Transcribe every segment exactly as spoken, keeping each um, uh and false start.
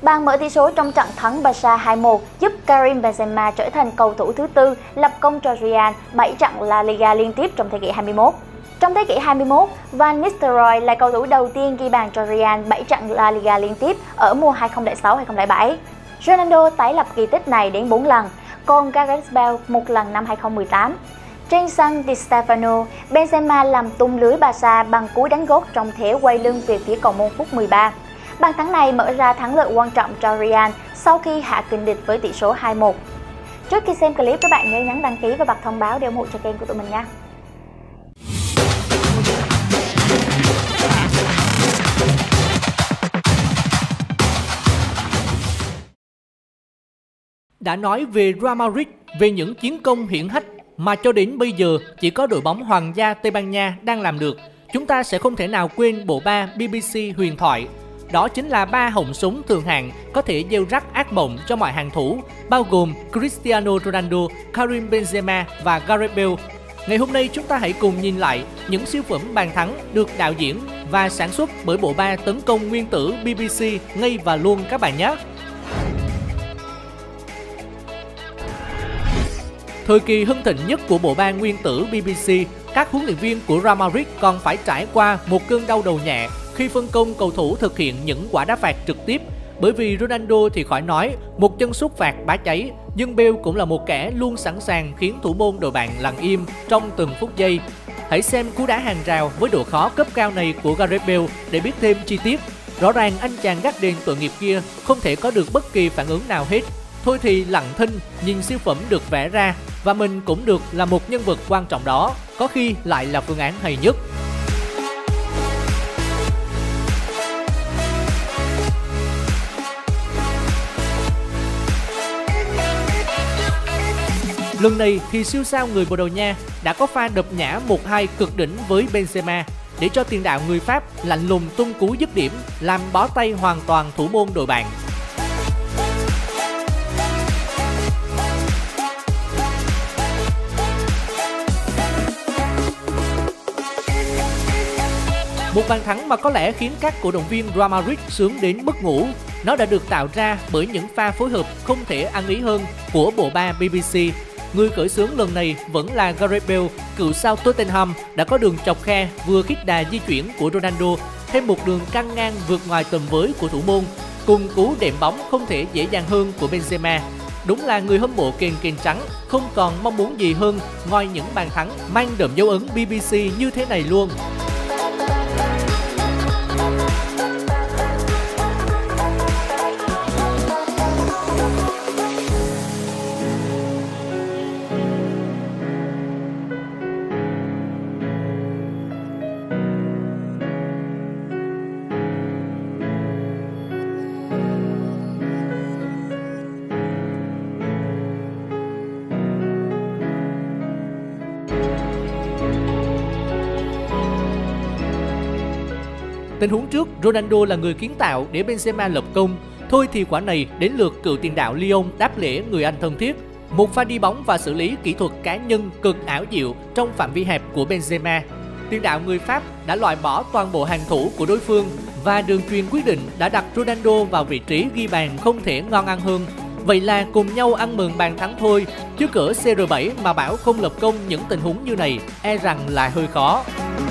Bàn mở tỷ số trong trận thắng Barca hai một giúp Karim Benzema trở thành cầu thủ thứ tư lập công cho Real bảy trận La Liga liên tiếp trong thế kỷ hai mươi mốt. Trong thế kỷ hai mươi mốt, Van Nistelrooy là cầu thủ đầu tiên ghi bàn cho Real bảy trận La Liga liên tiếp ở mùa hai không không sáu hai không không bảy. Ronaldo tái lập kỳ tích này đến bốn lần, còn Gareth Bale một lần năm hai không một tám. Trên sân Di Stefano, Benzema làm tung lưới Barca bằng cú đánh gốc trong thế quay lưng về phía cầu môn phút mười ba. Bàn thắng này mở ra thắng lợi quan trọng cho Real sau khi hạ kình địch với tỷ số hai một. Trước khi xem clip, các bạn nhớ nhấn đăng ký và bật thông báo để ủng hộ cho kênh của tụi mình nha. Đã nói về Real Madrid, về những chiến công hiển hách mà cho đến bây giờ chỉ có đội bóng Hoàng gia Tây Ban Nha đang làm được, chúng ta sẽ không thể nào quên bộ ba bê bê xê huyền thoại. Đó chính là ba họng súng thượng hạng có thể gieo rắc ác mộng cho mọi hàng thủ, bao gồm Cristiano Ronaldo, Karim Benzema và Gareth Bale. Ngày hôm nay chúng ta hãy cùng nhìn lại những siêu phẩm bàn thắng được đạo diễn và sản xuất bởi bộ ba tấn công nguyên tử bê bê xê ngay và luôn các bạn nhé. Thời kỳ hưng thịnh nhất của bộ ba nguyên tử bê bê xê, các huấn luyện viên của Real Madrid còn phải trải qua một cơn đau đầu nhẹ khi phân công cầu thủ thực hiện những quả đá phạt trực tiếp. Bởi vì Ronaldo thì khỏi nói, một chân sút phạt bá cháy, nhưng Bale cũng là một kẻ luôn sẵn sàng khiến thủ môn đội bạn lặng im trong từng phút giây. Hãy xem cú đá hàng rào với độ khó cấp cao này của Gareth Bale để biết thêm chi tiết. Rõ ràng anh chàng gác đền tội nghiệp kia không thể có được bất kỳ phản ứng nào hết. Thôi thì lặng thinh nhìn siêu phẩm được vẽ ra, và mình cũng được là một nhân vật quan trọng đó, có khi lại là phương án hay nhất. Lần này thì siêu sao người Bồ Đào Nha đã có pha đập nhã một hai cực đỉnh với Benzema để cho tiền đạo người Pháp lạnh lùng tung cú dứt điểm làm bó tay hoàn toàn thủ môn đội bạn. Một bàn thắng mà có lẽ khiến các cổ động viên Real Madrid sướng đến mất ngủ. Nó đã được tạo ra bởi những pha phối hợp không thể ăn ý hơn của bộ ba bê bê xê. Người khởi xướng lần này vẫn là Gareth Bale, cựu sao Tottenham đã có đường chọc khe vừa khích đà di chuyển của Ronaldo, thêm một đường căng ngang vượt ngoài tầm với của thủ môn, cùng cú đệm bóng không thể dễ dàng hơn của Benzema. Đúng là người hâm mộ kền kền trắng không còn mong muốn gì hơn ngoài những bàn thắng mang đậm dấu ấn bê bê xê như thế này luôn. Tình huống trước, Ronaldo là người kiến tạo để Benzema lập công. Thôi thì quả này đến lượt cựu tiền đạo Lyon đáp lễ người Anh thân thiết. Một pha đi bóng và xử lý kỹ thuật cá nhân cực ảo diệu trong phạm vi hẹp của Benzema. Tiền đạo người Pháp đã loại bỏ toàn bộ hàng thủ của đối phương và đường chuyền quyết định đã đặt Ronaldo vào vị trí ghi bàn không thể ngon ăn hơn. Vậy là cùng nhau ăn mừng bàn thắng thôi, chứ cỡ xê rờ bảy mà bảo không lập công những tình huống như này e rằng là hơi khó.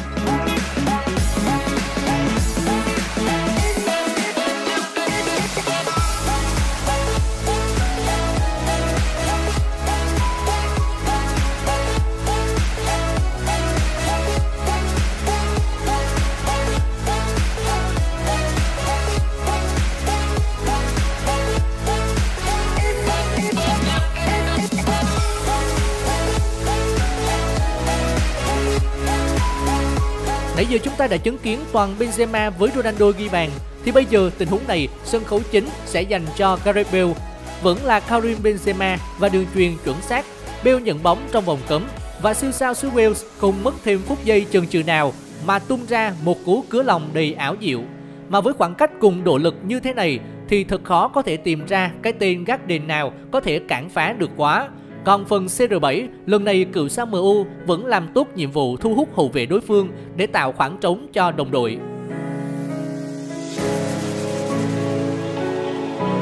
Nãy giờ chúng ta đã chứng kiến toàn Benzema với Ronaldo ghi bàn, thì bây giờ tình huống này sân khấu chính sẽ dành cho Gareth Bale. Vẫn là Karim Benzema và đường chuyền chuẩn xác. Bale nhận bóng trong vòng cấm và siêu sao xứ Wales không mất thêm phút giây chần chừ nào mà tung ra một cú cứa lòng đầy ảo diệu. Mà với khoảng cách cùng độ lực như thế này thì thật khó có thể tìm ra cái tên gác đền nào có thể cản phá được quá. Còn phần xê rờ bảy, lần này cựu sao em u vẫn làm tốt nhiệm vụ thu hút hậu vệ đối phương để tạo khoảng trống cho đồng đội.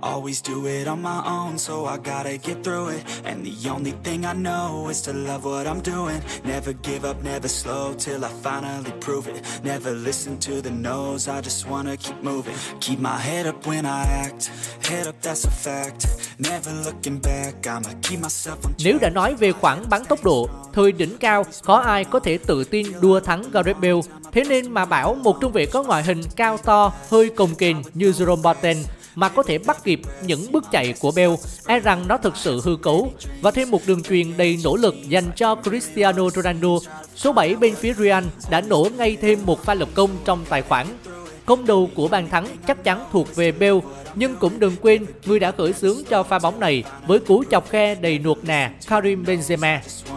always do it on my own, so I gotta get through it. And the only thing I know is to love what I'm doing. Never give up, never slow, till I finally prove it. Never listen to the no's, I just wanna keep moving. Keep my head up when I act, head up that's a fact. Never looking back, I'ma keep myself on track. Nếu đã nói về khoảng bắn tốc độ, thời đỉnh cao, khó ai có thể tự tin đua thắng Gareth Bale. Thế nên mà bảo một trung vệ có ngoại hình cao to, hơi cồng kềnh như Jerome Boateng mà có thể bắt kịp những bước chạy của Bale, e rằng nó thực sự hư cấu. Và thêm một đường chuyền đầy nỗ lực dành cho Cristiano Ronaldo, số bảy bên phía Real đã nổ ngay thêm một pha lập công trong tài khoản. Công đầu của bàn thắng chắc chắn thuộc về Bale, nhưng cũng đừng quên người đã khởi xướng cho pha bóng này với cú chọc khe đầy nuột nà, Karim Benzema.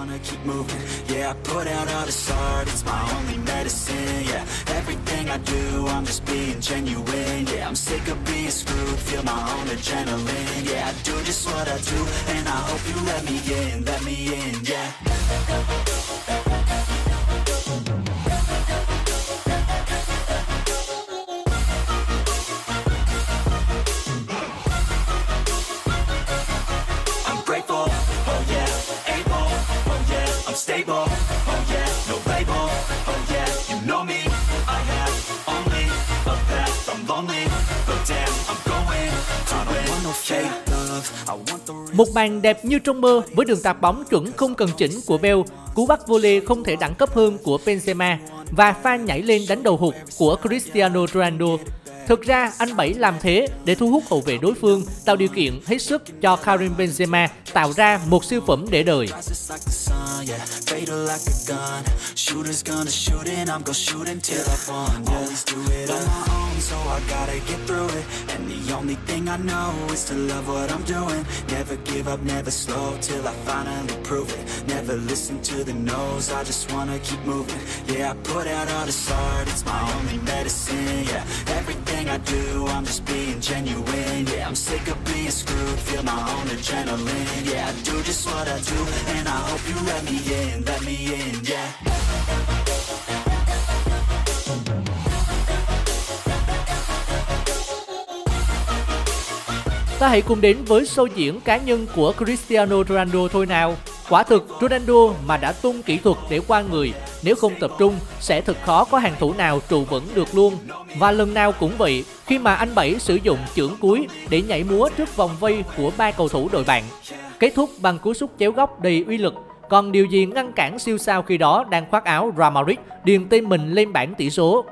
Stable, oh yeah, no label, oh yeah, you know me. I have only a path, I'm lonely, but damn, I'm going to win. I don't want no fake love, I want the real. Một màn đẹp như trong mơ với đường tạt bóng chuẩn không cần chỉnh của Bale, cú bắt volley không thể đẳng cấp hơn của Benzema và pha nhảy lên đánh đầu hụt của Cristiano Ronaldo. Thực ra, anh Bảy làm thế để thu hút hậu vệ đối phương, tạo điều kiện hết sức cho Karim Benzema tạo ra một siêu phẩm để đời. So I gotta get through it, and the only thing I know is to love what I'm doing. Never give up, never slow, till I finally prove it. Never listen to the no's, I just wanna keep moving. Yeah, I put out all this art, it's my only medicine. Yeah, everything I do, I'm just being genuine. Yeah, I'm sick of being screwed, feel my own adrenaline. Yeah, I do just what I do, and I hope you let me in, let me in, yeah. Ta hãy cùng đến với show diễn cá nhân của Cristiano Ronaldo thôi nào. Quả thực, Ronaldo mà đã tung kỹ thuật để qua người, nếu không tập trung sẽ thật khó có hàng thủ nào trụ vững được luôn. Và lần nào cũng vậy, khi mà anh Bảy sử dụng chưởng cuối để nhảy múa trước vòng vây của ba cầu thủ đội bạn, kết thúc bằng cú sút chéo góc đầy uy lực. Còn điều gì ngăn cản siêu sao khi đó đang khoác áo Real Madrid điền tên mình lên bảng tỷ số?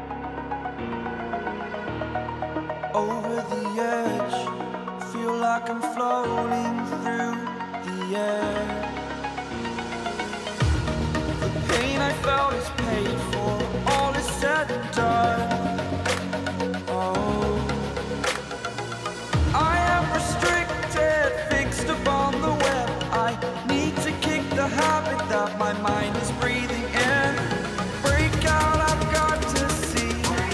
Like I'm floating through the air. The pain I felt is paid for, all is said and done. Oh, I am restricted, fixed upon the web. I need to kick the habit that my mind is breathing in. Break out, I've got to see.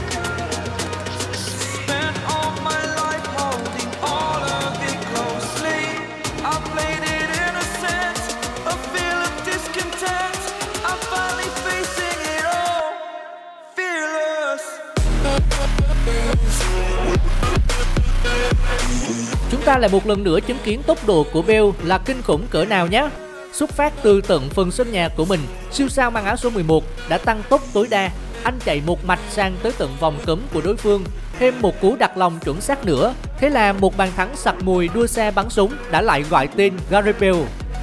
Spent all my life holding all of it closely. I played it innocent, a feel of discontent. I'm finally facing it all, fearless. Chúng ta lại một lần nữa chứng kiến tốc độ của Bale là kinh khủng cỡ nào nhé. Xuất phát từ tận phần sân nhà của mình, siêu sao mang áo số mười một đã tăng tốc tối đa. Anh chạy một mạch sang tới tận vòng cấm của đối phương, thêm một cú đặt lòng chuẩn xác nữa. Thế là một bàn thắng sặc mùi đua xe bắn súng đã lại gọi tên Gareth Bale.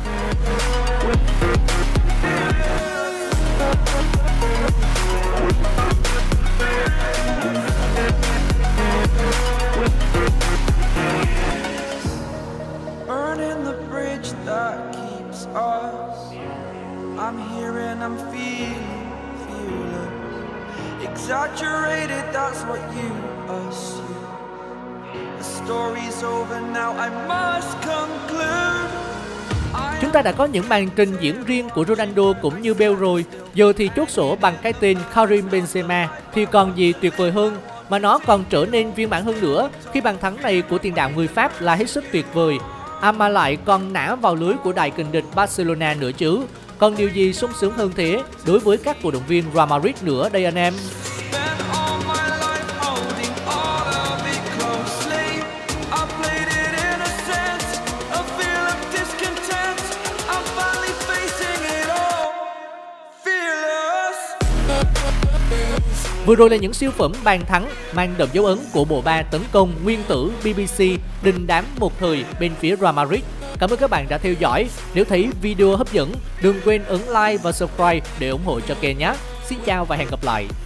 I'm here and I'm feeling fearless. Exaggerated, that's what you assume. The story's over now, I must conclude. Chúng ta đã có những màn trình diễn riêng của Ronaldo cũng như Bale rồi. Giờ thì chốt sổ bằng cái tên Karim Benzema thì còn gì tuyệt vời hơn. Mà nó còn trở nên viên mãn hơn nữa khi bàn thắng này của tiền đạo người Pháp là hết sức tuyệt vời. À mà lại còn nã vào lưới của đại kình địch Barcelona nữa chứ. Còn điều gì sung sướng hơn thế đối với các cổ động viên Real Madrid nữa đây anh em. Spent all my life holding all of it closely. I play Vừa rồi là những siêu phẩm bàn thắng mang đậm dấu ấn của bộ ba tấn công nguyên tử bê bê xê đình đám một thời bên phía Real Madrid. Cảm ơn các bạn đã theo dõi. Nếu thấy video hấp dẫn, đừng quên ấn like và subscribe để ủng hộ cho kênh nhé. Xin chào và hẹn gặp lại.